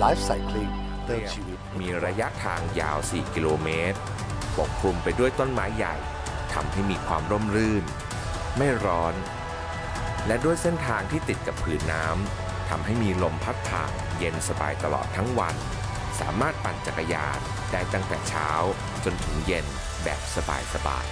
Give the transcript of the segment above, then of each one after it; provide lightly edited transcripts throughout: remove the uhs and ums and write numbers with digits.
Life Cycling เติมชีวิตมีระยะทางยาว 4 กิโลเมตรปกคลุมไปด้วยต้นไม้ใหญ่ทำให้มีความร่มรื่นไม่ร้อนและด้วยเส้นทางที่ติดกับผืนน้ำทำให้มีลมพัดผ่านเย็นสบายตลอดทั้งวันสามารถปั่นจักรยานได้ตั้งแต่เช้าจนถึงเย็นแบบสบาย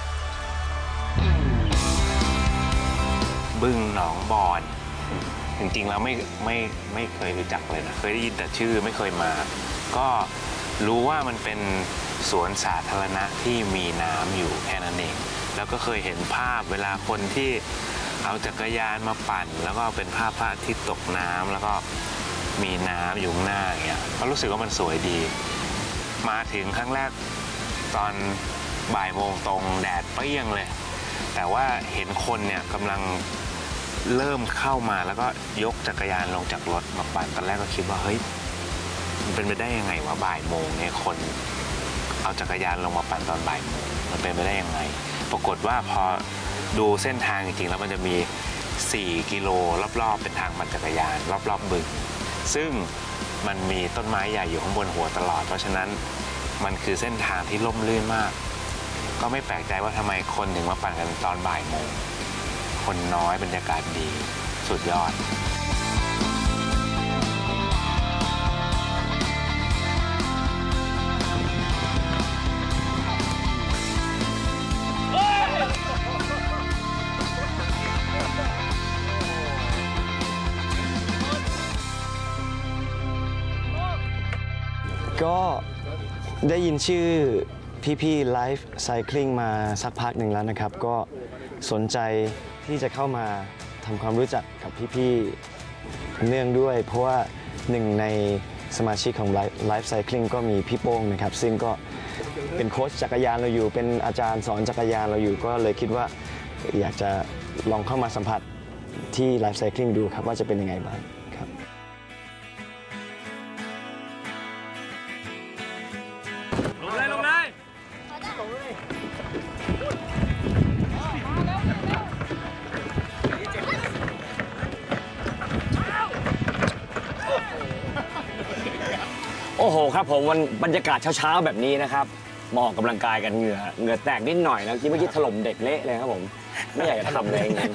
บึงหนองบอนจริงๆแล้วไม่เคยรู้จักเลยนะเคยได้ยินแต่ชื่อไม่เคยมาก็รู้ว่ามันเป็นสวนสาธารณะที่มีน้ำอยู่แค่นั้นเองแล้วก็เคยเห็นภาพเวลาคนที่เอาจักรยานมาปั่นแล้วก็เป็นภาพพระอาทิตย์ตกน้ำแล้วก็มีน้ำอยู่ข้างหน้าอย่างเงี้ยก็รู้สึกว่ามันสวยดีมาถึงครั้งแรกตอนบ่ายโมงตรงแดดเปรี้ยงเลยแต่ว่าเห็นคนเนี่ยกำลังเริ่มเข้ามาแล้วก็ยกจักรยานลงจากรถมาปั่นตอนแรกก็คิดว่าเฮ้ยมันเป็นไปได้ยังไงวะบ่ายโมงเนี่ยคนเอาจักรยานลงมาปั่นตอนบ่ายโมงมันเป็นไปได้ยังไงปรากฏว่าพอดูเส้นทางจริงๆแล้วมันจะมี4 กิโลรอบๆเป็นทางปั่นจักรยานรอบๆบึงซึ่งมันมีต้นไม้ใหญ่อยู่ข้างบนหัวตลอดเพราะฉะนั้นมันคือเส้นทางที่ร่มรื่นมากก็ไม่แปลกใจว่าทำไมคนถึงมาปั่นกันตอนบ่ายโมงคนน้อยบรรยากาศดีสุดยอดก็ได้ยินชื่อพี่ๆ Life Cycling มาสักพักหนึ่งแล้วนะครับก็สนใจที่จะเข้ามาทำความรู้จักกับพี่ๆเนื่องด้วยเพราะว่าหนึ่งในสมาชิกของ Life Cycling ก็มีพี่โป้งนะครับซึ่งก็เป็นโค้ชจักรยานเราอยู่เป็นอาจารย์สอนจักรยานเราอยู่ก็เลยคิดว่าอยากจะลองเข้ามาสัมผัสที่ Life Cycling ดูครับว่าจะเป็นยังไงบ้างครับลงเลยโอ้โหครับผมวันบรรยากาศเช้าๆแบบนี้นะครับมาออกกำลังกายกันเหงื่อแตกนิดหน่อยนะเมื่อกี้ถล่มเด็กเละเลยครับผมไม่อยากจะทำเลยจริง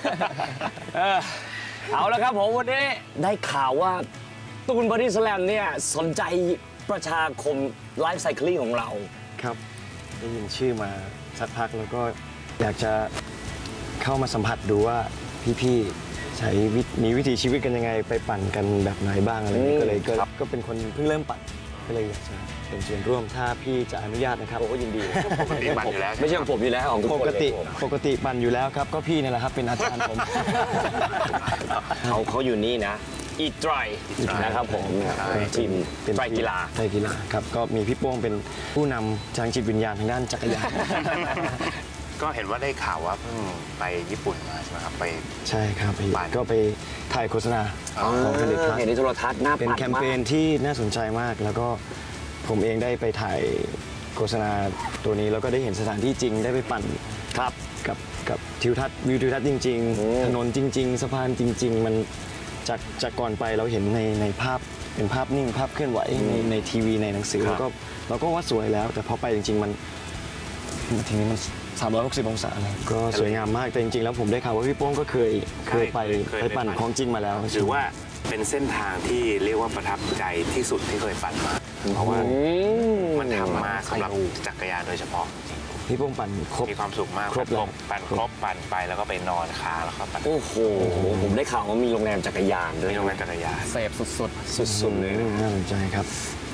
เอาละครับผมวันนี้ได้ข่าวว่าตูนบอดี้สแลมเนี่ยสนใจประชาคมไลฟ์ไซคลิงของเราครับได้ยินชื่อมาสักพักแล้วก็อยากจะเข้ามาสัมผัสดูว่าพี่ๆใช้มีวิถีชีวิตกันยังไงไปปั่นกันแบบไหนบ้างอะไรนี้ก็เลยก็เป็นคนเพิ่งเริ่มปั่นก็เลยอยากจะเป็นส่วนร่วมถ้าพี่จะอนุญาตนะครับผมก็ยินดีปกติปั่นอยู่แล้วไม่ใช่ของผมอยู่แล้วของทุกคนปกติปั่นอยู่แล้วครับก็พี่นี่แหละครับเป็นอาจารย์ผมเขาอยู่นี่นะอีทรนะครับผมทีมไตรกีฬาครับก็มีพี่โป้งเป็นผู้นำทางจิตวิญญาณทางด้านจักรยานก็เห็นว่าได้ข่าวว่าเพิ่งไปญี่ปุ่นมาใช่ไหมครับไปใช่ครับก็ไปถ่ายโฆษณาของผลิตภัณฑ์เห็นในโทรทัศน์น่าเป็นแคมเปญที่น่าสนใจมากแล้วก็ผมเองได้ไปถ่ายโฆษณาตัวนี้แล้วก็ได้เห็นสถานที่จริงได้ไปปั่นครับกับทิวทัศน์วิวทิวทัศน์จริงๆถนนจริงๆสะพานจริงๆมันจากก่อนไปเราเห็นในภาพเป็นภาพนิ่งภาพเคลื่อนไหวในทีวีในหนังสือแล้วก็เราก็ว่าสวยแล้วแต่พอไปจริงๆมันทีนี้มัน360 องศาเลยก็สวยงามมากแต่จริงๆแล้วผมได้ข่าวว่าพี่โป้งก็เคยไปปั่นของจริงมาแล้วถือว่าเป็นเส้นทางที่เรียกว่าประทับใจที่สุดที่เคยปั่นมาเพราะว่ามันทำมาสำหรับจักรยานโดยเฉพาะพี่โป้งปั่นครบมีความสุขมากปั่นครบปั่นไปแล้วก็ไปนอนค้างแล้วก็ปั่นโอ้โหผมได้ข่าวว่ามีโรงแรมจักรยานด้วยมีโรงแรมจักรยานเสพสุดเลยน่าสนใจครับ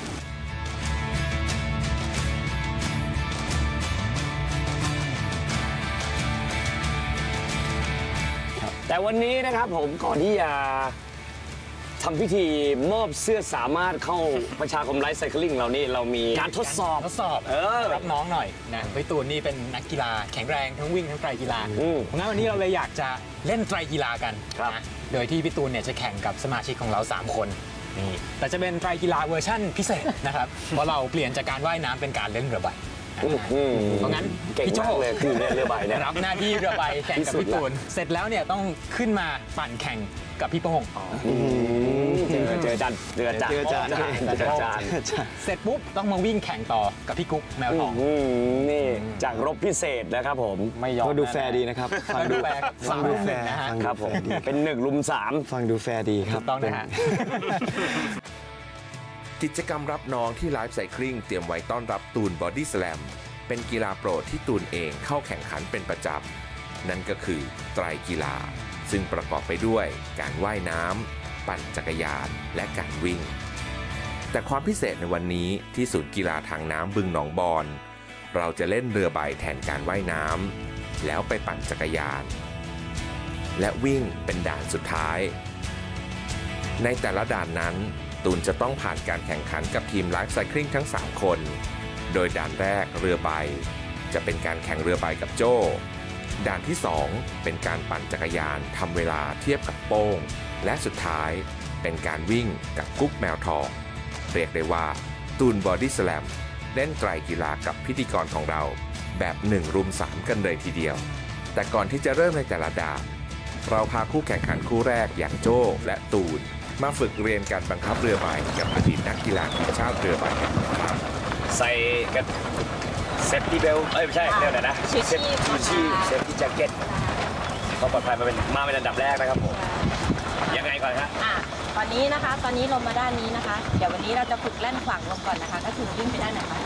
แต่วันนี้นะครับผมก่อนที่จะทำพิธีมอบเสื้อสามารถเข้าประชาคมไลฟ์ไซคลิงเรานี่เรามีการทดสอบรับน้องหน่อยนะพี่ตูนนี่เป็นนักกีฬาแข็งแรงทั้งวิ่งทั้งไตรกีฬาเพราะงั้นวันนี้เราเลยอยากจะเล่นไตรกีฬากันนะโดยที่พี่ตูนเนี่ยจะแข่งกับสมาชิกของเรา3 คนนี่แต่จะเป็นไตรกีฬาเวอร์ชั่นพิเศษนะครับเพราะเราเปลี่ยนจากการว่ายน้ำเป็นการเล่นเรือใบเพราะงั้นพี่โจ้เลยคือเรือใบเนี่ยรับหน้าที่เรือใบแข่งกับพี่ตูนเสร็จแล้วเนี่ยต้องขึ้นมาปั่นแข่งกับพี่โป้งเจอจานเจอจานเจอจานเจอจานเสร็จปุ๊บต้องมาวิ่งแข่งต่อกับพี่กุ๊กแมวทองนี่จากรบพิเศษนะครับผมไม่ยอมก็ดูแฟร์ดีนะครับฟังดูแฟร์ฟังดูแฟร์นะฮะฟังคดูรับผมแฟร์ดีเป็น1 รุม 3 ฟังดูแฟร์ดีคถูรับกต้องนะฮะกิจกรรมรับน้องที่ไลฟ์ไซคลิงเตรียมไว้ต้อนรับตูนบอดี้สแลมเป็นกีฬาโปรดที่ตูนเองเข้าแข่งขันเป็นประจำนั่นก็คือไตรกีฬาซึ่งประกอบไปด้วยการว่ายน้ำปั่นจักรยานและการวิ่งแต่ความพิเศษในวันนี้ที่ศูนย์กีฬาทางน้ำบึงหนองบอนเราจะเล่นเรือใบแทนการว่ายน้ำแล้วไปปั่นจักรยานและวิ่งเป็นด่านสุดท้ายในแต่ละด่านนั้นตูนจะต้องผ่านการแข่งขันกับทีมไลฟ์ไซคลิงทั้ง3คนโดยด่านแรกเรือใบจะเป็นการแข่งเรือใบกับโจ้ด่านที่2เป็นการปั่นจักรยานทำเวลาเทียบกับโป้งและสุดท้ายเป็นการวิ่งกับกุ๊กแมวทองเรียกได้ว่าตูนบอดี้สแลมเล่นไตรกีฬากับพิธีกรของเราแบบ1 รุม 3กันเลยทีเดียวแต่ก่อนที่จะเริ่มในแต่ละด่านเราพาคู่แข่งขันคู่แรกอย่างโจ้และตูนมาฝึกเรียนการบังคับเรือใบกับอดีตนักกีฬาทีมชาติเรือใบกันครับใส่กันเซฟตี้เบลไม่ใช่เรียกอะไรนะเซฟตี้ชีพเซฟตี้แจ็คเก็ตความปลอดภัยมาเป็นอันดับแรกนะครับผมยังไงก่อนครับตอนนี้ลงมาด้านนี้นะคะ เดี๋ยววันนี้เราจะฝึกแล่นขวางลงก่อนนะคะ ก็คือวิ่งไปด้านไหนคะ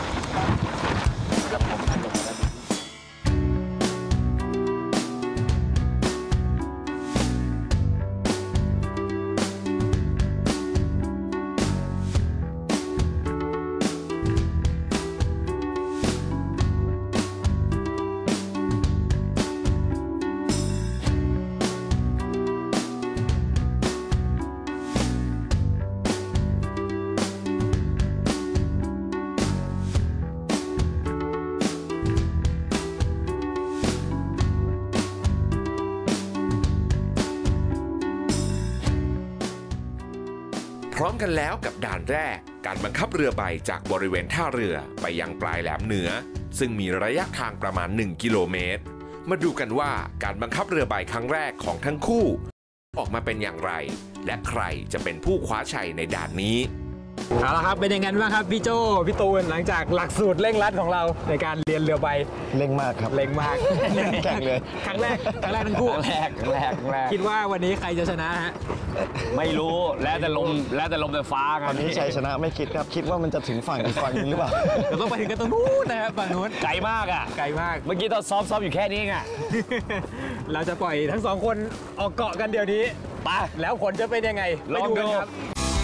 พร้อมกันแล้วกับด่านแรกการบังคับเรือใบจากบริเวณท่าเรือไปยังปลายแหลมเหนือซึ่งมีระยะทางประมาณ1 กิโลเมตรมาดูกันว่าการบังคับเรือใบครั้งแรกของทั้งคู่ออกมาเป็นอย่างไรและใครจะเป็นผู้คว้าชัยในด่านนี้เอาละครับเป็นยังไงบ้างครับพี่โจพี่ตูนหลังจากหลักสูตรเร่งรัดของเราในการเรียนเรือใบเร่งมากครับเร่งมากแข่งเลยครั้งแรกทั้งคู่ครั้งแรกคิดว่าวันนี้ใครจะชนะฮะไม่รู้แล้วแต่ลมแต่ฟ้าครัวับนนี้ชัยชนะไม่คิดครับ คิดว่ามันจะถึงฝั่งอีกฝั่งนึงหรือเปล่าเราต้องไปถึงกันตรงนู้นนะครับฝั่งนู้นไกลมากอ่ะไกลมากเมื่อกี้ตอนซ้อมอยู่แค่นี้เองอ่ะเราจะปล่อยทั้งสองคนออกเกาะกันเดี๋ยวนี้ไปแล้วผลจะเป็นยังไงลองดูไปกันครับ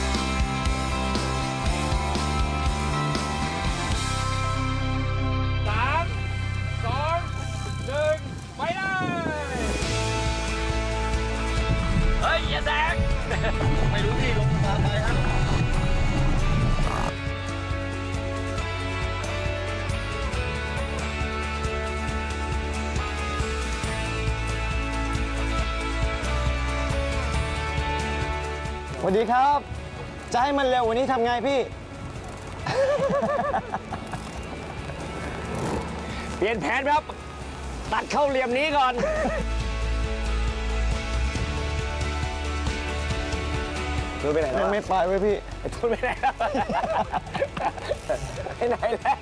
ไปเลยเฮ้ยอย่าแซงไม่รู้พี่ลงมาไปครับสวัสดีครับ จะให้มันเร็วกวันนี้ทำไงพี่เปลี่ยนแผนครับ ตัดเข้าเหลี่ยมนี้ก่อน ดูไปไหนแล้วไม่ไปไว้พี่พูดไปไหนแล้วไปไหนแล้ว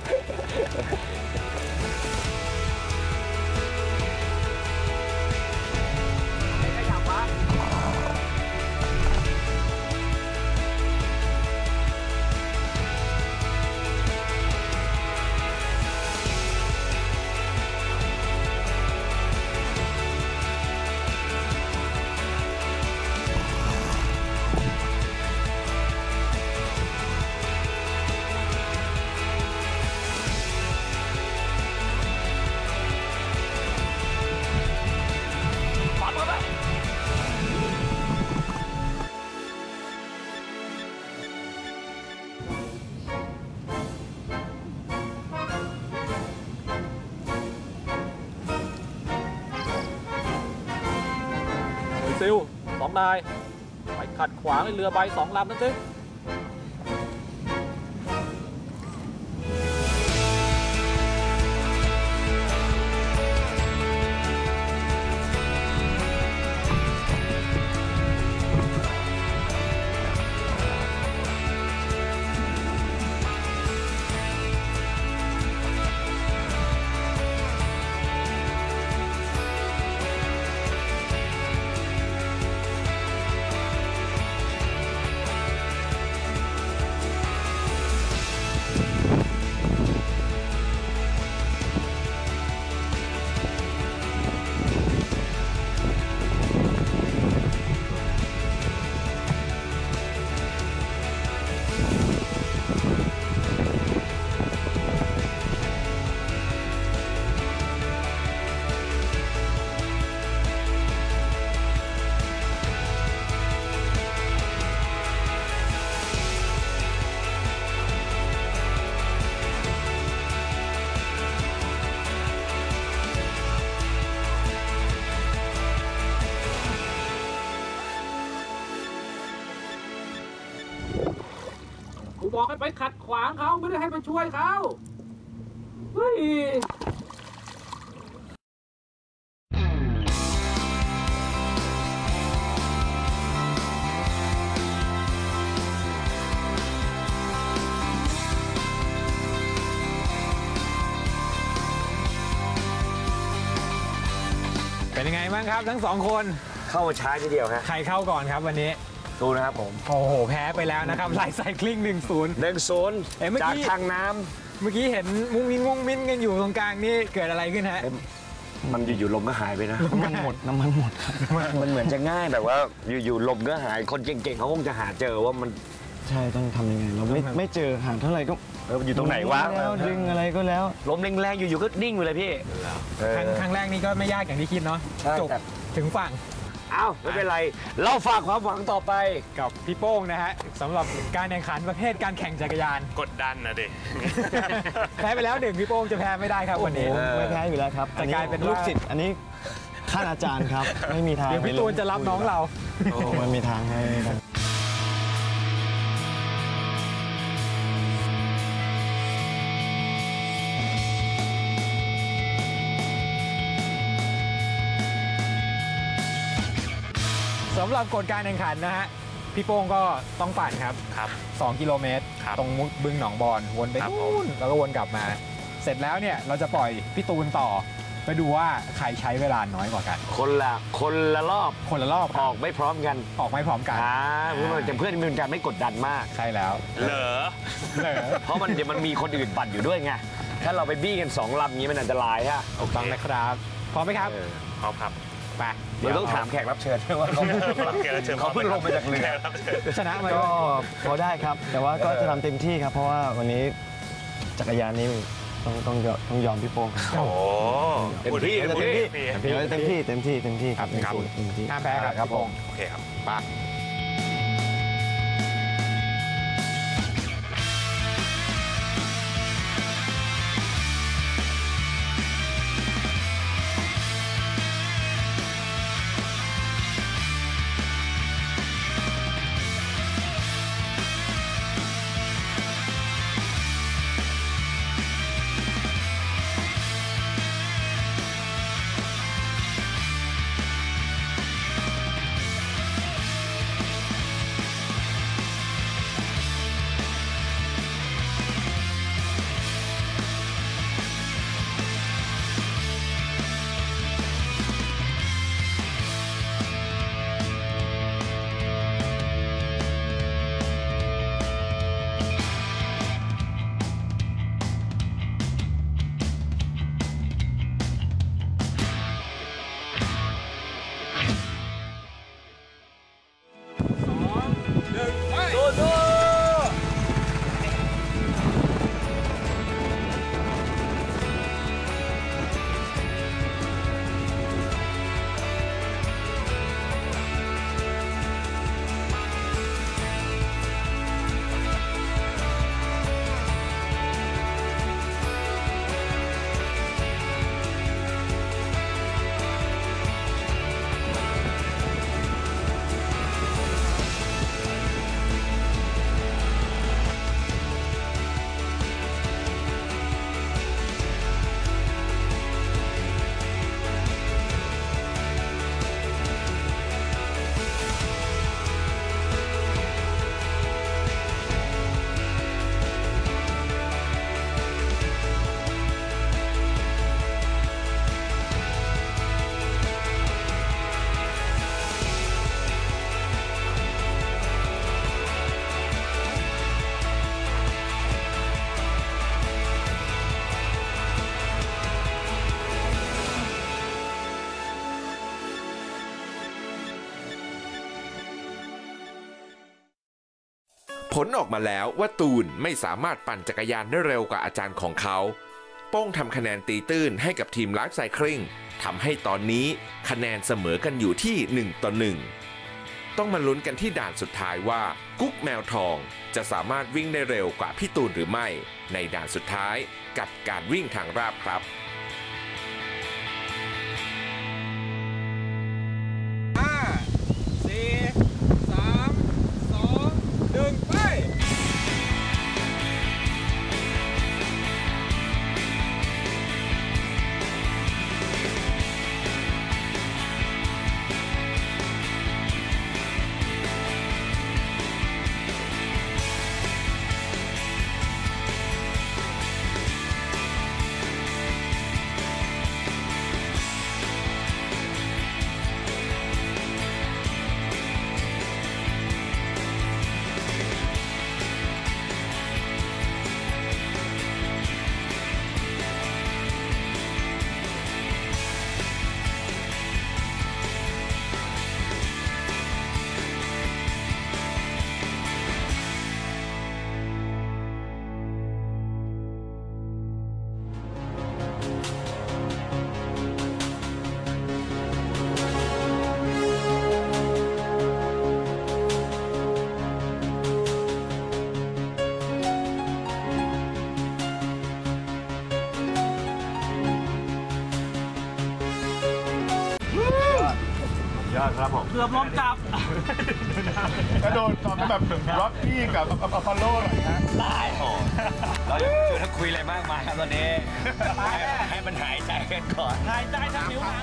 ซิล2 นายไปขัดขวางเรือใบ2 ลำนั่นสิกูบอกให้ไปขัดขวางเขาไม่ได้ให้ไปช่วยเขาเฮ้ยเป็นยังไงบ้างครับทั้งสองคนเข้ามาช้าทีเดียวฮะใครเข้าก่อนครับวันนี้ดูนะครับผมโอ้โห แพ้ไปแล้วนะครับไลฟ์ไซคลิง 1-0 1-0 เอ้ยเมื่อจากกี้ทางน้เมื่อกี้เห็นมุ้งมิ้นกันอยู่ตรงกลางนี่เกิดอะไรขึ้นฮะำมันอยู่ๆลมก็หายไปนะน้ำมันหมดครับมันเหมือนจะง่ายแบบว่าอยู่ๆลมก็หายคนเก่งๆเขาคงจะหาเจอว่ามันใช่ต้องทำยังไงเราไม่เจอหาเท่าไหร่ก็อยู่ตรงไหนวะแล้วดึงอะไรก็แล้วลมแรงๆอยู่ๆก็นิ่งไปเลยพี่ครั้งแรกนี่ก็ไม่ยากอย่างที่คิดเนาะใช่จบครับถึงฝั่งเอ้าไม่เป็นไร เราฝากความหวังต่อไปกับพี่โป้งนะฮะสำหรับการแข่งขันประเภทการแข่งจักรยานกดดันนะดิแพ้ไปแล้ว1พี่โป้งจะแพ้ไม่ได้ครับวันนี้ไม่แพ้อยู่แล้วครับแต่กลายเป็นลูกว่าศิษย์อันนี้ท่านอาจารย์ครับ ไม่มีทางเดี๋ยวพี่ตูนจะรับน้องเราโอ้มันมีทางให้สำหรับกฎการแข่งขันนะฮะพี่โป้งก็ต้องปั่นครับครับ 2 กิโลเมตรครับตรงบึงหนองบอนวนไปครับนู่นแล้วก็วนกลับมา เสร็จแล้วเนี่ยเราจะปล่อยพี่ตูนต่อ ไปดูว่าใครใช้เวลาน้อยกว่ากันคนละรอบคนละรอบออกไม่พร้อมกันออกไม่พร้อมกันเพื่อเพื่อนเป็นการไม่กดดันมากใช่แล้วเหรอเพราะเดี๋ยวมันมีคนอื่นปั่นอยู่ด้วยไง ถ้าเราไปบี้กัน2 ลำนี้มันอันตรายฮะถูกต้องนะครับพร้อมไหมครับพร้อมครับไปเดี๋ยวต้องถามแขกรับเชิญด้วยว่าเขาเพิ่งลงมาจากเรือชนะมาก็พอได้ครับ แต่ว่าก็จะทำเต็มที่ครับ เพราะว่าวันนี้จักรยานนี้ต้องยอมพี่โป้งครับโอ้เต็มที่เต็มที่ครับครับเต็มที่ห้ามแพ้ครับครับพี่โป้งโอเคครับไปผลออกมาแล้วว่าตูนไม่สามารถปั่นจักรยานได้เร็วกว่าอาจารย์ของเขาโป้งทำคะแนนตีตื้นให้กับทีมไลฟ์ไซคลิงทำให้ตอนนี้คะแนนเสมอกันอยู่ที่1-1ต้องมาลุ้นกันที่ด่านสุดท้ายว่ากุ๊กแมวทองจะสามารถวิ่งได้เร็วกว่าพี่ตูนหรือไม่ในด่านสุดท้ายกับการวิ่งทางราบครับ 5 4 3 2 1 ไปครับผมเกือบล้มจับกระโดดต่อแบบร็อกกี้กับอพอลโลหน่อยฮะได้โอ้เราจะชวนคุยอะไรมากมายครับตอนนี้ ให้มันหายใจกันก่อนหายใจทั้งนิ้วหนัง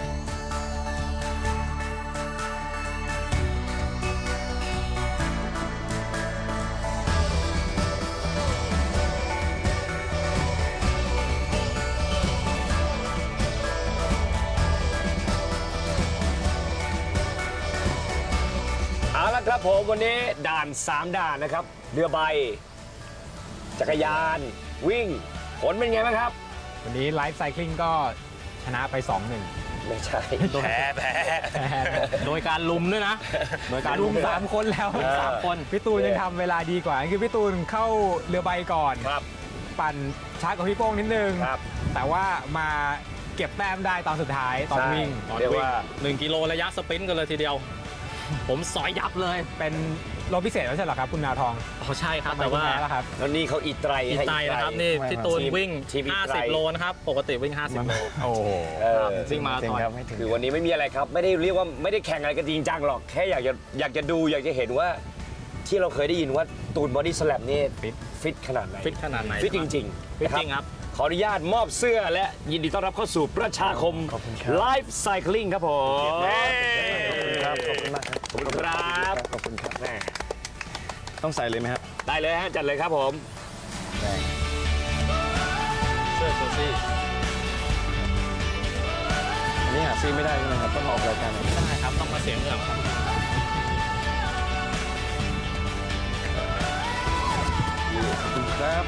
เอาละครับผมวันนี้ด่าน 3 ด่านนะครับ เรือใบ จักรยาน วิ่ง ผลเป็นไงบ้างครับวันนี้ไลฟ์ไซคลิงก็ชนะไป 2-1 ไม่ใช่ แพ้โดยการลุมด้วยนะ โดยการลุลุมม 3 คนแล้ว 3 คนพี่ตูนยังทำเวลาดีกว่า คือพี่ตูนเข้าเรือใบก่อนครับปั่นช้ากว่าพี่โป้งนิดนึงครับแต่ว่ามาเก็บแต้มได้ตอนสุดท้ายตอนวิ่งใช่เรียกว่า 1 กิโลระยะสปรินต์กันเลยทีเดียว ผมสอยยับเลยเป็นโลพิเศษไม่ใช่เหรอครับคุณนาทองอ๋อใช่ครับทำไมแต่ว่าคุณแพ้ล่ะครับแล้วนี่เขาอีไตรอีไตนะครับนี่พี่ตูนวิ่งทีมอีไตร 50 โลนะครับ ปกติวิ่ง 50 โลโอ้โหวิ่งมาราธอนครับไม่ถึงคือวันนี้ไม่มีอะไรครับ ไม่ได้เรียกว่าไม่ได้แข่งอะไรกันจริงจังหรอก แค่อยากจะดูอยากจะเห็นว่า ที่เราเคยได้ยินว่าตูนบอดี้สแลมนี่ฟิตขนาดไหนฟิตขนาดไหนฟิตจริงๆฟิตนะจริงครับขออนุญาตมอบเสื้อและยินดีต้อนรับเข้าสู่ประชาคมขอบคุณครับไลฟ์ไซคลิงครับผมครับขอบคุณมากครับขอบคุณครับขอบคุณครับแม่ต้องใส่เลยไหมครับได้เลยฮะจัดเลยครับผมเสื้อโซซี่อันนี้หาซื้อไม่ได้ใช่ไหมครับต้องมาออกรายการใช่ครับ ต้องมาเสียเงินครับครับ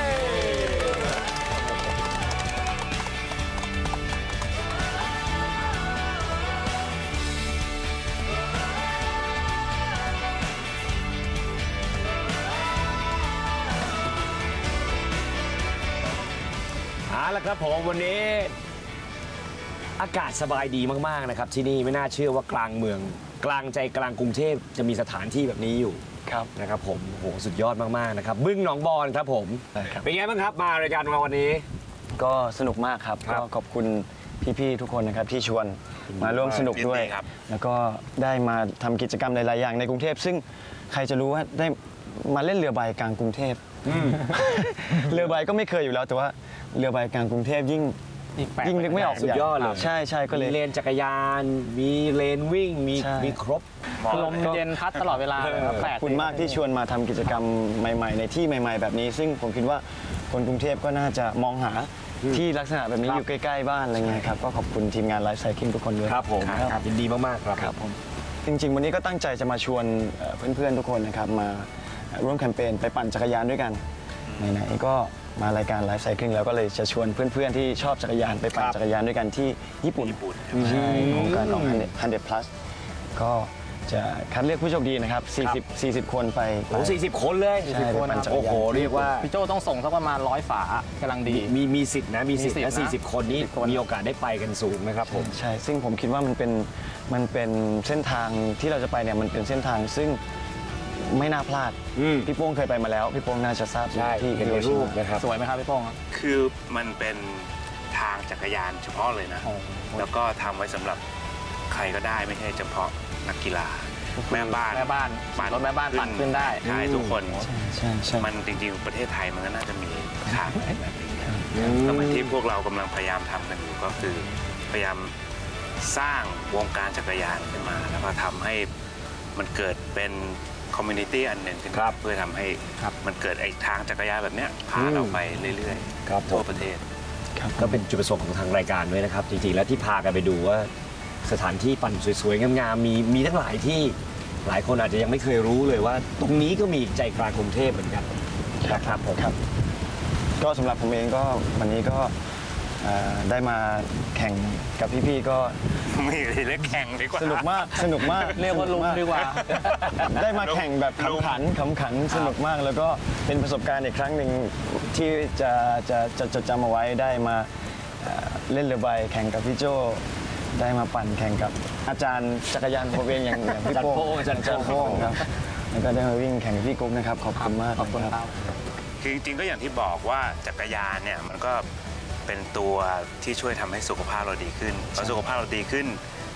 เอาละครับผมวันนี้ อากาศสบายดีมากๆนะครับ ที่นี่ไม่น่าเชื่อว่ากลางเมือง กลางใจกลางกรุงเทพจะมีสถานที่แบบนี้อยู่ครับนะครับผมโอ้โหสุดยอดมากๆนะครับบึ้งหนองบอนครับผมได้ครับเป็นไงบ้างครับมารายการเราวันนี้ก็สนุกมากครับครับก็ขอบคุณพี่ๆทุกคนนะครับที่ชวนมาร่วมสนุกด้วยยินดีครับแล้วก็ได้มาทำกิจกรรมหลายๆอย่างในกรุงเทพซึ่งใครจะรู้ว่าได้มาเล่นเรือใบกลางกรุงเทพ เรือใบก็ไม่เคยอยู่แล้วแต่ว่าเรือใบกลางกรุงเทพยิ่งนึกไม่ออกสุดยอดเลยใช่ก็เลยมีเลนจักรยาน มีเลนวิ่งมีใช่มีครบลมเย็นพัดตลอดเวลาเลยครับขแปอลบคุณมากที่ชวนมาทำกิจกรรมใหม่ๆ ในที่ใหม่ ๆ แบบนี้ ซึ่งผมคิดว่าคนกรุงเทพก็น่าจะมองหาที่ลักษณะแบบนี้อยู่ใกล้ๆบ้านอะไรเงี้ยครับก็ขอบคุณทีมงานไลฟ์ไซคลิงทุกคนด้วยครับผมครับยินดีมากๆครับครับผมจริงๆ วันนี้ก็ตั้งใจจะมาชวนเพื่อนๆ ทุกคนนะครับมาร่วมแคมเปญไปปั่นจักรยานด้วยกันไหนๆก็มารายการไลฟ์ไซคลิงแล้วก็เลยจะชวนเพื่อนๆ ที่ชอบจักรยานไปปั่นจักรยานด้วยกันที่ญี่ปุ่นใช่โครงการของ100 plus ก็จะคัดเลือกผู้โชคดีนะครับ40 คนไปโอ้40 คนเลยใช่ไปปั่นจักรยานโอ้โหเรียกว่าพี่โจต้องส่งสักประมาณ100 ฝากำลังดีมีสิทธิ์นะมีสิทธิ์มีนะสิทธิ์นะ 40 คนนี้มีโอกาสได้ไปกันสูงนะครับผมใช่ ซึ่งผมคิดว่ามันเป็นเส้นทางที่เราจะไปเนี่ยมันเป็นเส้นทางซึ่งไม่น่าพลาด พี่โป้งเคยไปมาแล้ว พี่โป้งน่าจะทราบใช่ที่เห็นในรูปนะครับสวยไหมครับพี่โป้งครับคือมันเป็นทางจักรยานเฉพาะเลยนะ แล้วก็ทำไว้สำหรับใครก็ได้ไม่ใช่เฉพาะนักกีฬา แม่บ้านแม่บ้านรถแม่บ้านปั่นขึ้นได้ใช่ทุกคนใช่มันจริงๆประเทศไทยมันก็น่าจะมีทางแบบนี้สมัยที่พวกเรากำลังพยายามทำกันอยู่ก็คือพยายามสร้างวงการจักรยานขึ้นมา แล้วก็ทำให้มันเกิดเป็นคอมมูนิตี้อันหนึ่งขึ้นมาเพื่อทำให้มันเกิดไอ้ทางจักรยานแบบเนี้ยพาเราไปเรื่อยครับๆผทั่วมประเทศก็เป็นจุดประสงค์ของทางรายการด้วยนะครับ จริงๆ แล้วที่พากันไปดูว่าสถานที่ปั่นสวยๆ งามๆ มีทั้งหลายที่หลายคนอาจจะยังไม่เคยรู้เลยว่า ตรงนี้ก็มีใจกลางกรุงเทพเหมือนกันนะครับผมครับ ก็สำหรับผมเองก็วันนี้ก็ได้มาแข่งกับพี่ๆก็ไม่เลยเล่นแข่งดีกว่าสนุกมากเรียกว่าลุงดีกว่าได้มาแข่งแบบขำขันสนุกมากแล้วก็เป็นประสบการณ์อีกครั้งหนึ่งที่จะจดจำเอาไว้ได้มาเล่นเรือใบแข่งกับพี่โจได้มาปั่นแข่งกับอาจารย์จักรยานผมเองอย่างพี่โป้งอาจารย์โป้งครับแล้วก็ได้มาวิ่งแข่งกับพี่กุ๊กนะครับขอบคุณมากครับคือจริงๆก็อย่างที่บอกว่าจักรยานเนี่ยมันก็เป็นตัวที่ช่วยทำให้สุขภาพเราดีขึ้นพอสุขภาพเราดีขึ้น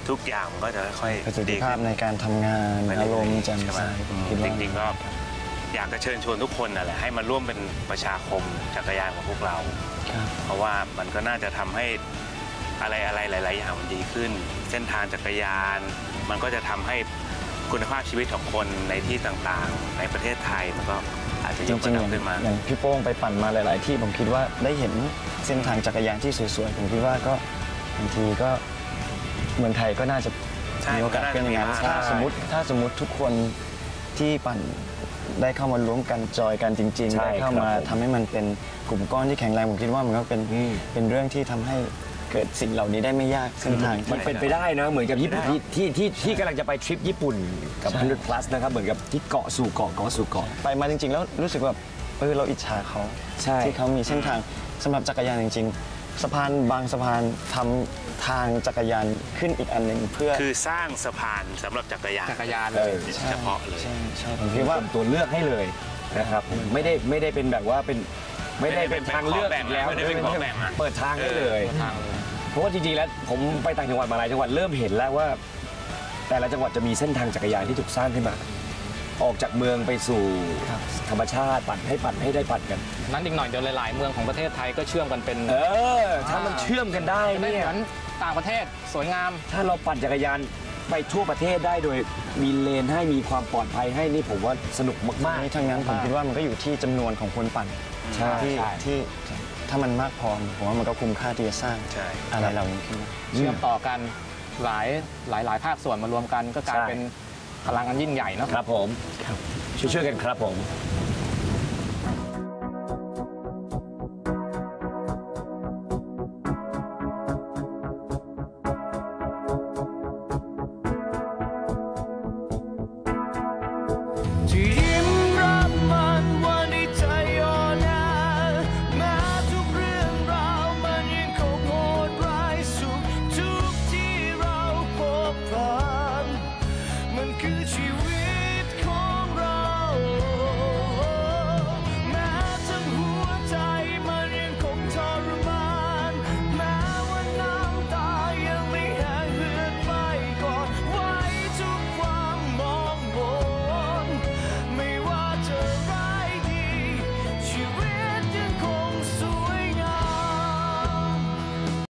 ทุกอย่างมันก็จะค่อยประสิทๆธิดีภาขึ้พนในการทำงานไปเรื่อาอยๆรมณ์แจ่มใช่ไหใสมผมคิดว่าจริงๆก็อยากจะเชิญชวนทุกคนนั่นแหละให้มาร่วมเป็นประชาคมจักรยานของพวกเราครับเพราะว่ามันก็น่าจะทำให้อะไรหลาย ๆ อย่างมันดีขึ้น เส้นทางจักรยาน มันก็จะทำให้คุณภาพชีวิตของคนในที่ต่างๆ ในประเทศไทยมันก็อาจจะจยกริระงๆดับขึ้นมาอย่างพี่โป้งไปปั่นมาหลาย ๆ ที่ผมคิดว่าได้เห็นเส้นทางจักรยานที่สวย ๆ ผมคิดว่าก็บางทีก็เมืองไทยก็น่าจะใช่มีโอกาสเป็นอย่างนั้นมันก็น่าจะมีบ้างถ้าสมมติทุกคนที่ปั่นได้เข้ามาร่วมกันจอยกันจริง ๆใช่ได้เข้ามาครับผมทำให้มันเป็นกลุ่มก้อนที่แข็งแรงผมคิดว่ามันก็เป็นเรื่องที่ทำให้เกิดสิ่งเหล่านี้ได้ไม่ยากเส้นทางที่มันเป็นไปได้นะเหมือนกับญี่ปุ่นที่กำลังจะไปทริปญี่ปุ่นกับใช่ 100 plus นะครับเหมือนกับที่เกาะสู่เกาะสู่เกาะไปมาจริง ๆ แล้วรู้สึกแบบเราอิจฉาเขาใช่ที่เขามีเส้นทางสำหรับจักรยานจริง ๆ สะพานบางสะพานทำทางจักรยานขึ้นอีกอันหนึ่งเพื่อคือสร้างสะพานสำหรับจักรยานจักรยานเลยเฉพาะเลยใช่ผมคิคิดดว่าว่าเป็นตัวเลือกให้เลยนะครับไม่ได้เป็นแบบว่าไม่ได้เป็นทางเลือกอีกแล้วไม่ได้เป็นของแบ่งอะเปิดทางให้เลยทางเลยเพราะว่าจริงๆแล้วผมไปต่างจังหวัดมาหลายจังหวัดเริ่มเห็นแล้วว่า แต่ละจังหวัดจะมีเส้นทางจักรยานที่ถูกสร้างขึ้นมา ออกจากเมืองไปสู่ธรรมชาติปั่นให้ได้ปั่นกันนั้นอีกหน่อยเดี๋ยวหลายๆเมืองของประเทศไทยก็เชื่อมกันเป็นถ้ามันเชื่อมกันได้ได้เนี่ยเหมือนต่างประเทศสวยงามถ้าเราปั่นจักรยานไปทั่วประเทศได้โดยมีเลนให้มีความปลอดภัยให้นี่ผมว่าสนุกมากนี้ทั้งนั้นผมคิดว่ามันก็อยู่ที่จำนวนของคนปั่นใช่ที่ถ้ามันมากพอผมว่ามันก็คุ้มค่าที่จะสร้างใช่อะไรเหล่านี้ขึ้นมาเชื่อมต่อกันหลายภาคส่วนมารวมกันก็กลายเป็นพลังอันยิ่งใหญ่เนอะครับผมช่วยๆกันครับผมค